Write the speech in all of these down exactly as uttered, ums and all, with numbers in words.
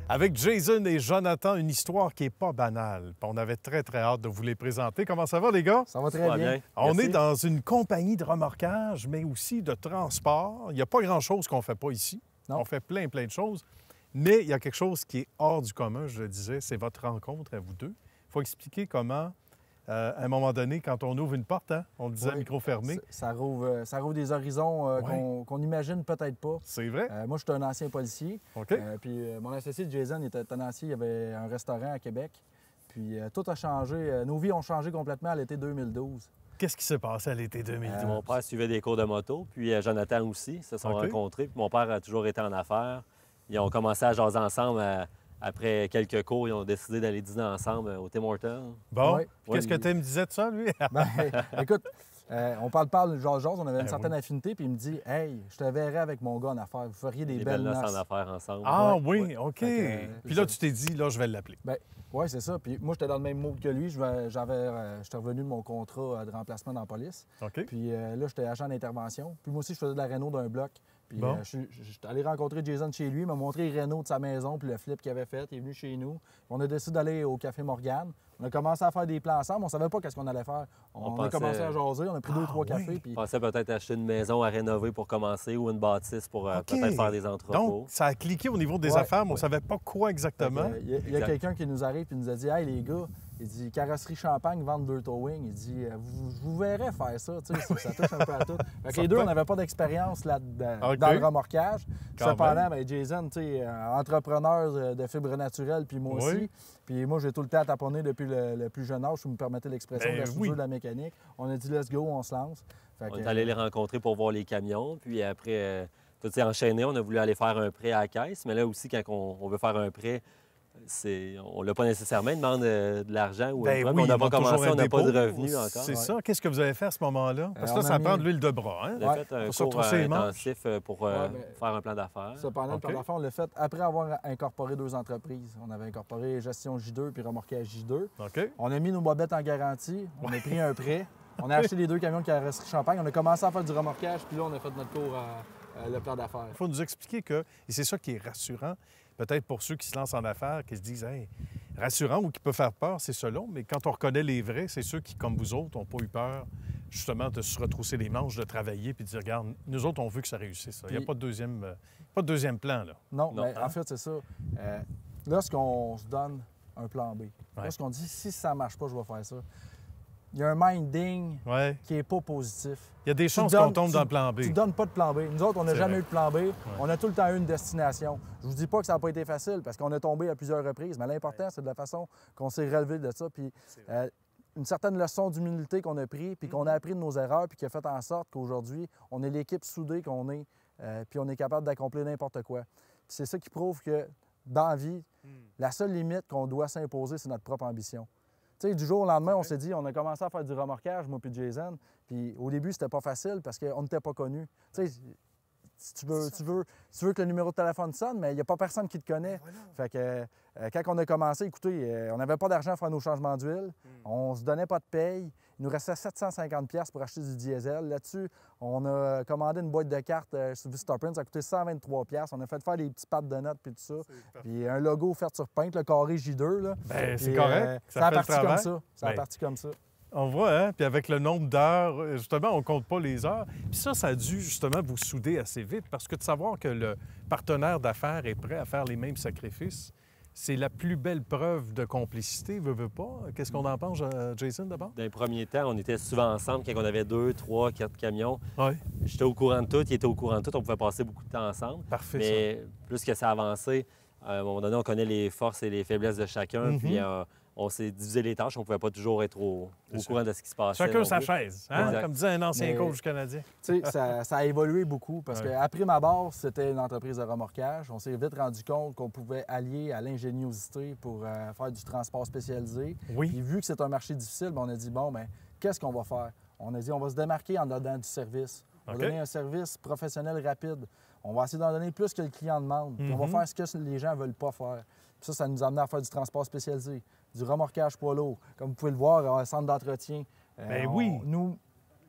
Avec Jason et Jonathan, une histoire qui n'est pas banale. On avait très, très hâte de vous les présenter. Comment ça va, les gars? Ça va très ça va bien. bien. On Merci. est dans une compagnie de remorquage, mais aussi de transport. Il n'y a pas grand-chose qu'on ne fait pas ici. Non. On fait plein, plein de choses. Mais il y a quelque chose qui est hors du commun, je le disais, c'est votre rencontre à vous deux. Il faut expliquer comment, euh, à un moment donné, quand on ouvre une porte, hein, on le disait, oui, micro fermé. Ça, ça, rouvre, ça rouvre des horizons euh, oui. qu'on qu'on imagine peut-être pas. C'est vrai. Euh, moi, je suis un ancien policier. OK. Euh, puis euh, mon associé Jason était tenancier. Il y avait un restaurant à Québec. Puis euh, tout a changé. Euh, nos vies ont changé complètement à l'été deux mille douze. Qu'est-ce qui s'est passé à l'été deux mille douze? Euh, mon père suivait des cours de moto, puis euh, Jonathan aussi. Ils se sont okay. rencontrés. Puis mon père a toujours été en affaires. Ils ont commencé à jaser ensemble. À... Après quelques cours, ils ont décidé d'aller dîner ensemble au Tim Hortons. Bon, oui. Qu'est-ce oui, que Tim disait de ça, lui? ben, écoute, euh, on parle-parle, genre, genre, on avait une ben, certaine oui. affinité, puis il me dit « Hey, je te verrais avec mon gars en affaires, vous feriez des, des belles, belles noces. en affaires ensemble. » Ah oui, oui. OK. Que, euh, puis là, tu t'es dit « Là, je vais l'appeler. Ben, » oui, c'est ça. Puis moi, j'étais dans le même mood que lui. J'avais, euh, j'étais revenu de mon contrat de remplacement dans la police. OK. Puis euh, là, j'étais agent d'intervention. Puis moi aussi, je faisais de la réno d'un bloc. Puis bon. euh, je suis allé rencontrer Jason chez lui, il m'a montré les rénaux de sa maison, puis le flip qu'il avait fait. Il est venu chez nous. On a décidé d'aller au Café Morgane. On a commencé à faire des plans ensemble. On savait pas qu'est-ce qu'on allait faire. On, on, on pensait... a commencé à jaser. On a pris ah, deux ou trois oui. cafés. Puis... On pensait peut-être acheter une maison à rénover pour commencer ou une bâtisse pour euh, okay. peut-être faire des entrepôts. Donc, ça a cliqué au niveau des ouais. affaires, mais on ouais. savait pas quoi exactement. Il y a, a quelqu'un qui nous arrive et nous a dit « Hey, les gars, il dit carrosserie Champagne, vente deux towing. » Il dit vous, vous verrez faire ça. Tu sais, ça touche un peu à tout. Fait que les deux, on n'avait pas d'expérience là okay. dans le remorquage. Quand Cependant, bien, Jason, tu sais, entrepreneur de fibres naturelles, puis moi aussi. Oui. Puis moi, j'ai tout le temps taponné depuis le, le plus jeune âge, si vous me permettez l'expression, ben, de la soudure, oui. de la mécanique. On a dit let's go, on se lance. Fait on que, est allé les rencontrer pour voir les camions. Puis après, euh, tout s'est enchaîné. On a voulu aller faire un prêt à la caisse. Mais là aussi, quand on, on veut faire un prêt, on ne l'a pas nécessairement, il demande de, de l'argent ou ben un oui, on n'a pas commencé, on n'a pas de revenus encore. C'est ouais. ça. Qu'est-ce que vous avez fait à ce moment-là? Parce que euh, là, ça mis... prend de l'huile de bras. Hein? On a ouais. fait un pour cours euh, intensif pour euh, ouais, ben... faire un plan d'affaires. Cependant, okay. le plan d'affaires, on l'a fait après avoir incorporé deux entreprises. On avait incorporé Gestion J deux puis Remorquage J deux. Okay. On a mis nos bobettes en garantie, on a pris un prêt, on a acheté les deux camions de carrosserie Champagne, on a commencé à faire du remorquage, puis là, on a fait notre cours à, à le plan d'affaires. Il faut nous expliquer que, et c'est ça qui est rassurant, peut-être pour ceux qui se lancent en affaires, qui se disent hey, rassurant ou qui peut faire peur, c'est cela. Mais quand on reconnaît les vrais, c'est ceux qui, comme vous autres, n'ont pas eu peur, justement, de se retrousser les manches, de travailler puis de dire regarde, nous autres, on veut que ça réussisse. Il n'y a pas de deuxième, euh, pas de deuxième plan, là. Non, non. mais en fait, c'est ça. Euh, lorsqu'on se donne un plan B, ouais. lorsqu'on dit si ça ne marche pas, je vais faire ça. Il y a un minding ouais. qui n'est pas positif. Il y a des chances qu'on tombe tu, dans le plan B. Tu ne donnes pas de plan B. Nous autres, on n'a jamais vrai. eu de plan B. Ouais. On a tout le temps eu une destination. Je ne vous dis pas que ça n'a pas été facile parce qu'on a tombé à plusieurs reprises, mais l'important, ouais. c'est de la façon qu'on s'est relevé de ça. Puis euh, une certaine leçon d'humilité qu'on a pris, puis qu'on a appris de nos erreurs, puis qui a fait en sorte qu'aujourd'hui, on est l'équipe soudée qu'on est, euh, puis on est capable d'accomplir n'importe quoi. Puis c'est ça qui prouve que dans la vie, mm. la seule limite qu'on doit s'imposer, c'est notre propre ambition. Tu sais, du jour au lendemain, on s'est dit, on a commencé à faire du remorquage, moi puis Jason. Puis au début, c'était pas facile parce qu'on n'était pas connus. Tu sais, si tu veux, tu veux, tu veux que le numéro de téléphone sonne, mais il n'y a pas personne qui te connaît. Voilà. Fait que euh, quand on a commencé, écoutez, euh, on n'avait pas d'argent à faire nos changements d'huile. Mm. On se donnait pas de paye. Il nous restait sept cent cinquante dollars pour acheter du diesel. Là-dessus, on a commandé une boîte de cartes euh, sur Vistaprint. Ça a coûté cent vingt-trois dollars. On a fait faire des petits pattes de notes puis tout ça. Puis un logo fait sur Paint, le carré J deux. Là. Bien, c'est correct. Euh, ça ça a fait parti le comme ça. Ça ben, a parti comme ça. On voit, hein? Puis avec le nombre d'heures, justement, on ne compte pas les heures. Puis ça, ça a dû justement vous souder assez vite parce que de savoir que le partenaire d'affaires est prêt à faire les mêmes sacrifices, c'est la plus belle preuve de complicité, veut, veut pas. Qu'est-ce qu'on en pense, Jason, d'abord? Dans les premiers temps, on était souvent ensemble quand on avait deux, trois, quatre camions. Oui. J'étais au courant de tout, il était au courant de tout. On pouvait passer beaucoup de temps ensemble. Parfait, mais ça. Plus que ça avançait, à un moment donné, on connaît les forces et les faiblesses de chacun. Mm-hmm. Puis euh, on s'est divisé les tâches. On ne pouvait pas toujours être au, au courant de ce qui se passait. Chacun sa chaise, hein? Comme disait un ancien Mais, coach canadien. Tu sais, ça, ça a évolué beaucoup parce ouais. qu'après ma base, c'était une entreprise de remorquage. On s'est vite rendu compte qu'on pouvait allier à l'ingéniosité pour euh, faire du transport spécialisé. Oui. Et vu que c'est un marché difficile, bien, on a dit, bon, bien, qu'est-ce qu'on va faire? On a dit, on va se démarquer en donnant du service. On va okay. donner un service professionnel rapide. On va essayer d'en donner plus que le client demande. Mm-hmm. On va faire ce que les gens ne veulent pas faire. Puis ça, ça nous a amené à faire du transport spécialisé, du remorquage poids lourd. Comme vous pouvez le voir, un centre d'entretien. Euh, Bien oui. On, nous,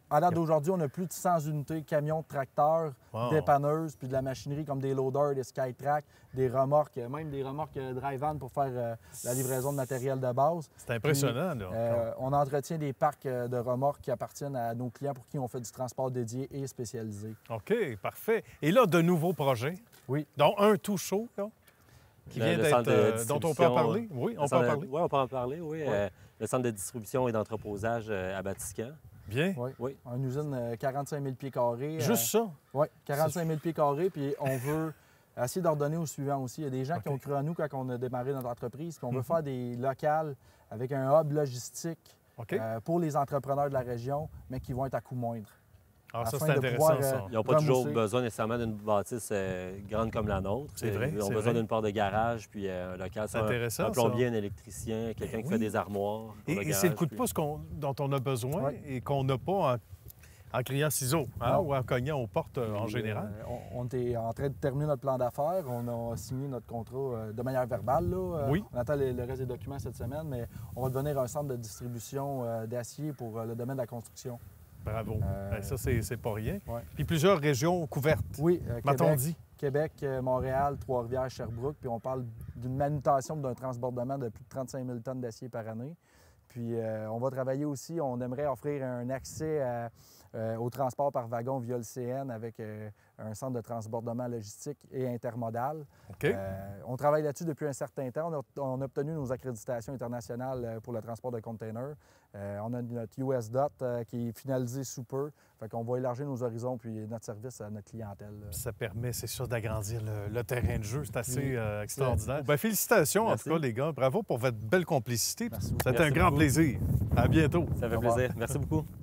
à date d'aujourd'hui, on a plus de cent unités, camions, tracteurs, Wow. dépanneuses, puis de la machinerie comme des loaders, des Skytrack, des remorques, même des remorques euh, dry-van pour faire euh, la livraison de matériel de base. C'est impressionnant, là. Euh, on entretient des parcs euh, de remorques qui appartiennent à nos clients pour qui on fait du transport dédié et spécialisé. OK, parfait. Et là, de nouveaux projets, Oui. dont un tout chaud, là, qui Le- vient le d'être, centre de euh, dont on peut en distribution, parler. Oui, on Le peut en centre de- parler. Oui, on peut en parler, oui. Euh, le centre de distribution et d'entreposage euh, à Batiscan. Bien. Oui. Oui. Une usine euh, quarante-cinq mille pieds carrés. euh, Juste ça. Oui, quarante-cinq mille pieds carrés, puis on veut essayer d'ordonner au suivant aussi. Il y a des gens qui OK. ont cru en nous quand on a démarré notre entreprise, puis on veut Mhm. faire des locales avec un hub logistique OK. euh, pour les entrepreneurs de la région, mais qui vont être à coût moindre. Ah, ça, afin c'est de intéressant, pouvoir, ça. euh, Ils n'ont pas toujours remousser. besoin nécessairement d'une bâtisse euh, grande comme la nôtre. C'est vrai, Ils ont c'est besoin vrai. d'une porte de garage, puis euh, un local. C'est un- intéressant, Un ça. plombier, un électricien, quelqu'un Ben qui oui. fait des armoires. pour Et, le et c'est le garage, coup de puis- pouce qu'on- dont on a besoin Ouais. et qu'on n'a pas en, en criant ciseaux hein, Non. ou en cognant aux portes euh, en Puis, général. euh, on, on est en train de terminer notre plan d'affaires. On a signé notre contrat euh, de manière verbale. Là. Euh, Oui. On attend le, le reste des documents cette semaine, mais on va devenir un centre de distribution euh, d'acier pour euh, le domaine de la construction. Bravo. Euh, Ben, ça, c'est c'est pas rien. Ouais. Puis plusieurs régions couvertes, Oui, euh, m'a-t-on Québec, dit. Québec, euh, Montréal, Trois-Rivières, Sherbrooke. Puis on parle d'une manutention d'un transbordement de plus de trente-cinq mille tonnes d'acier par année. Puis euh, on va travailler aussi, on aimerait offrir un accès à, euh, au transport par wagon via le C N avec euh, un centre de transbordement logistique et intermodal. OK. Euh, on travaille là-dessus depuis un certain temps. On a, on a obtenu nos accréditations internationales euh, pour le transport de containers. Euh, on a notre U S D O T euh, qui est finalisé sous peu. Fait qu'on va élargir nos horizons puis notre service à notre clientèle. là. Ça permet, c'est sûr, d'agrandir le, le terrain de jeu. C'est assez Oui. euh, extraordinaire. Ben, félicitations, Merci. en tout cas, les gars. Bravo pour votre belle complicité. Merci beaucoup. C'était un Merci grand beaucoup. plaisir. À bientôt. Ça fait Au revoir. plaisir. Merci beaucoup.